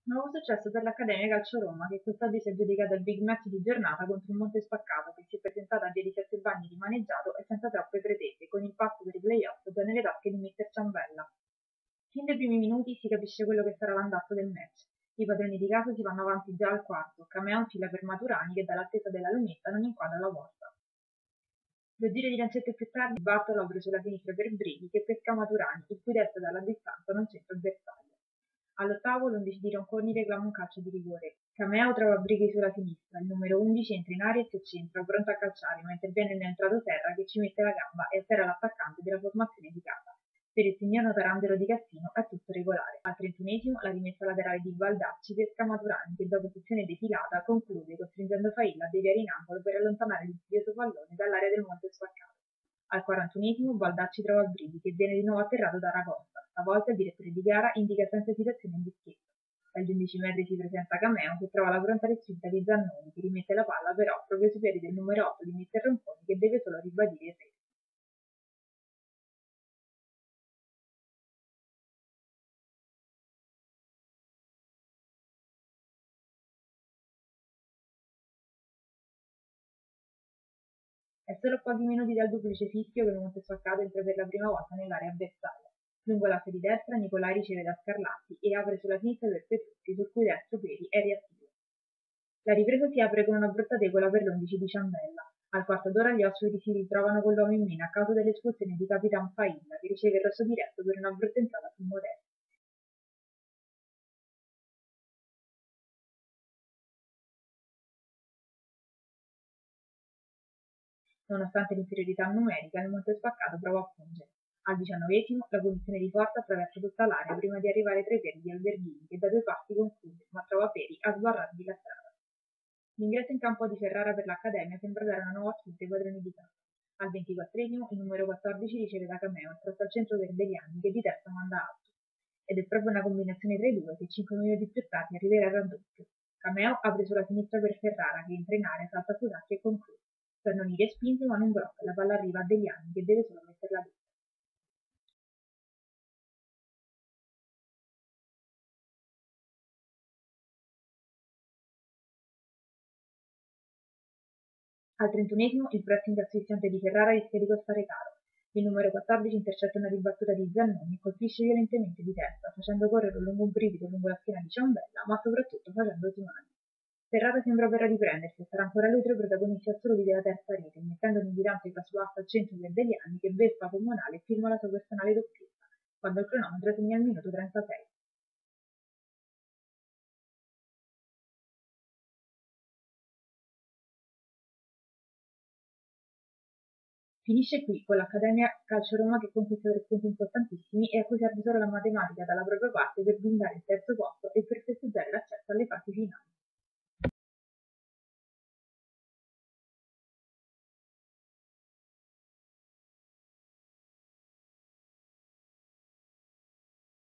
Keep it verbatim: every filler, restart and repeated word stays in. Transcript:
Nuovo successo per l'Accademia Calcio Roma, che quest'oggi si è aggiudicata il big match di giornata contro il Monte Spaccato, che si è presentata a via di Sette Bagni rimaneggiato e senza troppe pretese, con il passo per i play-off già nelle tasche di mister Ciambella. Fin dai primi minuti si capisce quello che sarà l'andazzo del match. I padroni di casa si vanno avanti già al quarto, Cameo in fila per Maturani che dall'attesa della lunetta non inquadra la porta. Due giri di lancette più tardi Bartolo apre sulla sinistra per Brighi che pesca Maturani, il cui destro dalla distanza non c'entra il bersaglio. All'ottavo l'undici di Ronconi reclama un calcio di rigore. Cameo trova Brighi sulla sinistra, il numero undici entra in aria e si accentra, pronto a calciare, ma interviene nell'entrato Serra che ci mette la gamba e atterra l'attaccante della formazione di casa. Per il signor Tarandelo di Cassino è tutto regolare. Al trentunesimo la rimessa laterale di Baldacci pesca Maturani che dopo sezione defilata conclude costringendo Failla a deviare in angolo per allontanare l'insidioso pallone dall'area del Monte Spaccato. Al quarantunesimo Baldacci trova Brighi che viene di nuovo atterrato da Ragosta. Stavolta il direttore di gara indica senza esitazione il dischetto. Agli undici metri si presenta Cameo che trova la pronta respinta di Zannoni che rimette la palla però proprio sui piedi del numero otto di mister Ronconi che deve solo ribadire il re. È solo a pochi minuti dal duplice fischio che il Monte Spaccato entra per la prima volta nell'area avversaria. Lungo l'asse di destra Nicolai riceve da Scarlatti e apre sulla sinistra per Petrucci, sul cui destro Peri è reattivo. La ripresa si apre con una brutta tegola per l'undici di Ciambella. Al quarto d'ora gli ospiti si ritrovano con l'uomo in meno a causa dell'espulsione di Capitan Failla, che riceve il rosso diretto per una brutta entrata sul modello. Nonostante l'inferiorità numerica, il Monte Spaccato prova a fungere. Al diciannovesimo la punizione di Forza attraversa tutta l'area prima di arrivare tra i piedi di Alberghini, che da due passi conclude, ma trova Peri a sbarrargli la strada. L'ingresso in campo di Ferrara per l'Accademia sembra dare una nuova spinta ai padroni di casa. Al ventiquattresimo il numero quattordici riceve da Cameo e trova al centro per Deliani che di testa manda alto. Ed è proprio una combinazione tra i due che cinque minuti più tardi arriverà il raddoppio. Cameo apre sulla sinistra per Ferrara che entra in area, salta Fusacchi e conclude. Tornoni respinto ma non blocca, la palla arriva a Deliani che deve solo metterla dentro. Al trentunesimo il pressing asfissiante di Ferrara rischia di costare caro. Il numero quattordici intercetta una ribattuta di Zannoni e colpisce violentemente di testa, facendo correre lungo un brivido lungo la schiena di Ciambella, ma soprattutto facendosi male. Ferrara sembra per riprendersi e sarà ancora lui tra i protagonisti assoluti della terza rete, mettendo in bilancio il casuato al centro per Deliani che beffa comunale e firma la sua personale doppietta, quando il cronometro segna il minuto trentasei. Finisce qui con l'Accademia Calcio Roma che conquista tre punti importantissimi e a cui serve solo la matematica dalla propria parte per blindare il terzo posto e per festeggiare l'accesso alle fasi finali.